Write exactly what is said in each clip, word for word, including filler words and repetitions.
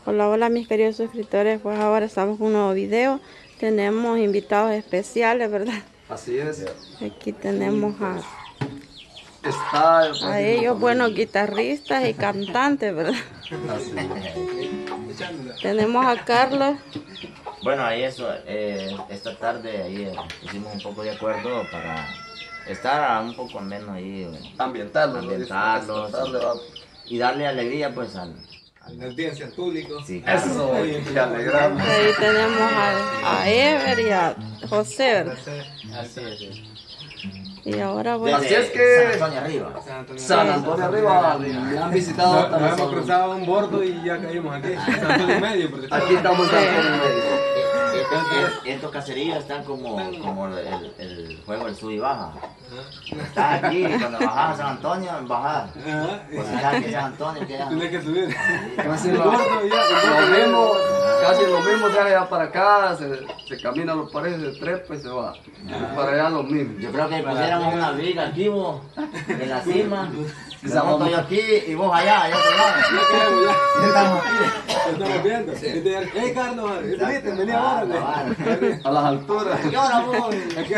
Hola, hola mis queridos suscriptores, pues ahora estamos con un nuevo video. Tenemos invitados especiales, ¿verdad? Así es. Aquí tenemos a, Está a ellos, buenos guitarristas y cantantes, ¿verdad? Así es. Tenemos a Carlos. Bueno, ahí eso, eh, esta tarde ahí eh, pusimos un poco de acuerdo para estar un poco menos ahí, eh, Ambientarlo, ambientarlos y, y darle alegría pues al... La audiencia, al público. Sí, claro. Eso, que alegramos. Ahí tenemos a, a Ever y a José, ¿verdad? Así es. Y ahora bueno, Así es que- San Antonio arriba. San Antonio. San Antonio arriba, me han visitado. Nos, nos también. hemos cruzado un bordo y ya caímos aquí. San Antonio y medio. Porque Aquí estamos en San Antonio y medio. Estos, estos caseríos están como, como el, el juego del sub y baja. Estás aquí, cuando bajas a San Antonio, bajas. Ajá. Pues estás aquí en San Antonio, queda. Tienes que subir. Casi El lo, bordo ya, lo el mismo, bordo casi lo mismo de allá para acá, se, se camina los paredes, se trepa y se va. Para allá lo mismo. Yo creo que pusiéramos una viga aquí vos, en la cima. Me monto yo aquí y vos allá, allá otro lado. ya quedamos, ya. Estamos aquí. Ya estamos viendo. Y te digan, hey Carlos, vení, vení ahora. güey. A las alturas. ¿Qué hora vos? Aquí.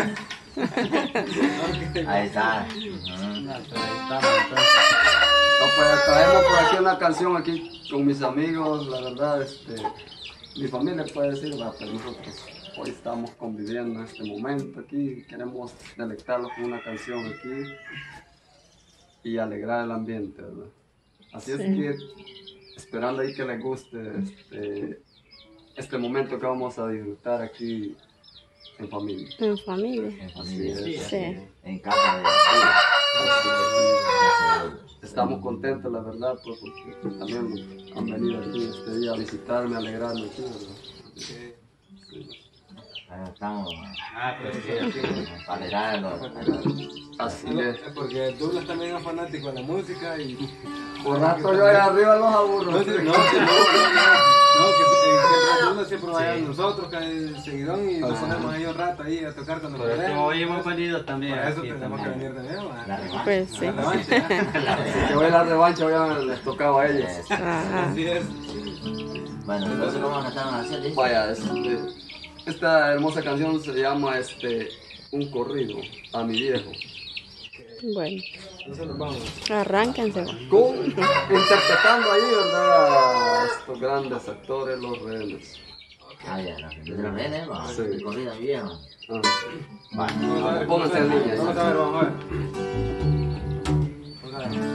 Ahí está. No, pues traemos por aquí una canción aquí con mis amigos, la verdad, este, mi familia puede decir, ¿verdad? Pero nosotros hoy estamos conviviendo en este momento aquí, queremos delectarlos con una canción aquí y alegrar el ambiente, ¿verdad? Así es Sí. que esperando ahí que les guste este, este momento que vamos a disfrutar aquí en familia. en familia. En familia. Sí, sí. En casa de... Estamos contentos, la verdad, pues, porque también han venido aquí este día a visitarme, a alegrarme aquí, ¿verdad? Ahí estamos. Ah, pero sí, sí. Para alegrar a los... a los- Así No, es. es porque Douglas también es fanático de la música y... Por rato yo allá arriba los aburro. No, sí, no, sí, no, no, no, que eh, siempre Douglas siempre va a nosotros, que es el seguidón, y nos Ah. ponemos ahí un rato ahí a tocar cuando Por eso queremos. hoy hemos venido también. Por eso aquí tenemos que también. venir también, ¿va? La revancha. Pues sí. La revancha, ¿eh? Que hoy la revancha hoy les tocaba a ellos. Ajá. Así es. Bueno, entonces vamos a cantar una canción, ¿sí? Vaya, este, esta hermosa canción se llama este, Un corrido a mi viejo. Bueno, Entonces nos vamos. arránquense. Con, interpretando ahí, ¿verdad? Estos grandes actores, los rehenes. Ah, ya, la gente de los rehenes, va. Sí. De corrida viejo. Ah. Vale. Vamos a ver, Pónganse en línea. Vamos a ver, vamos a ver. Vamos a ver.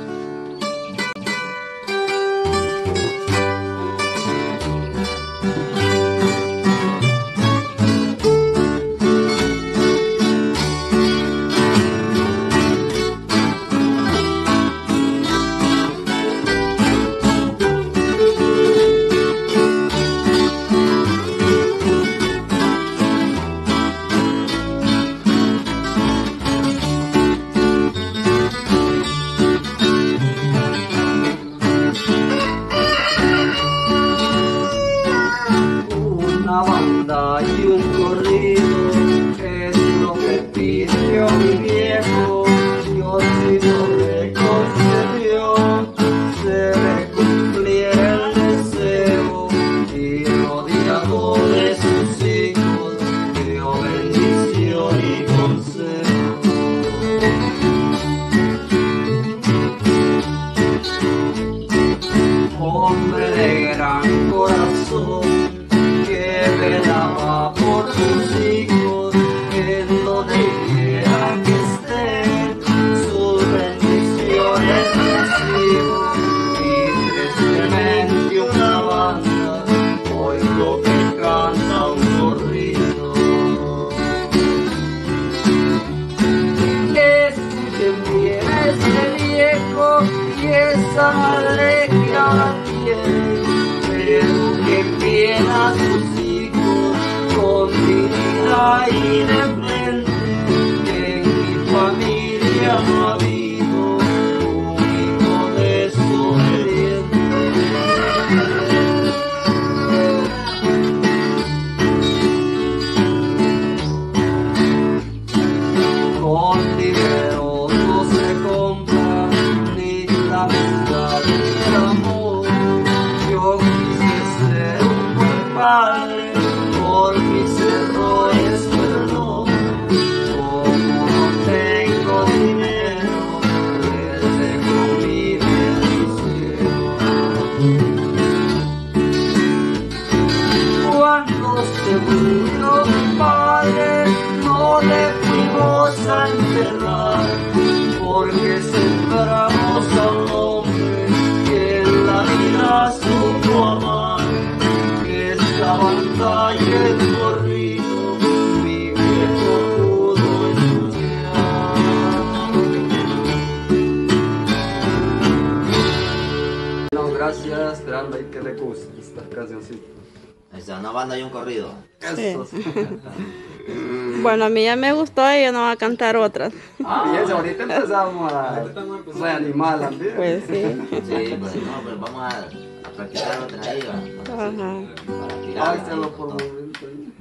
Una banda y un corrido es lo que pidió mi viejo. Dios si no le concedió, se le cumpliera el deseo y rodeado de sus hijos dio bendición y consejo. Hombre de gran corazón que velaba por sus hijos, en donde quiera que estén, sus bendiciones recibo, y tristemente una banda, oigo que canta un corrido. Escuchen bien ese viejo y esa madre que ahora tiene, eduquen bien a sus hijos con dignidad y de frente, que en mi familia no ha habido un hijo desobediente. Con dinero no se compra ni la amistad ni el amor. Yo quise Padre, por mis errores perdón. Como no tengo dinero, les dejo mi bendición. Cuando se murió mi padre, no le fuimos a enterrar, porque sembramos a un hombre que en la vida supo amar, que estaba en calle corrido, mi viejo pudo estudiar. No, gracias, esperando ahí que le guste esta cancioncita. Esa, una banda y un corrido. Eso sí. Bueno, a mí ya me gustó y yo no voy a cantar otras. Ah, y eso, ahorita empezamos a reanimar la vida. Pues sí. Sí, pues no, pero vamos a, a practicar otra ahí, va. Ajá. Para tirarla ahí, Hágaselo por todo. momento.